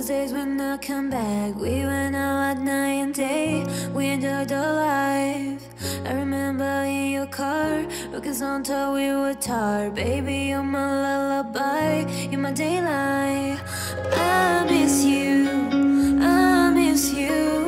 days when I come back. We went out at night and day. We enjoyed the life. I remember in your car, looking on till we were tired. Baby, you're my lullaby, you're my daylight. I miss you, I miss you.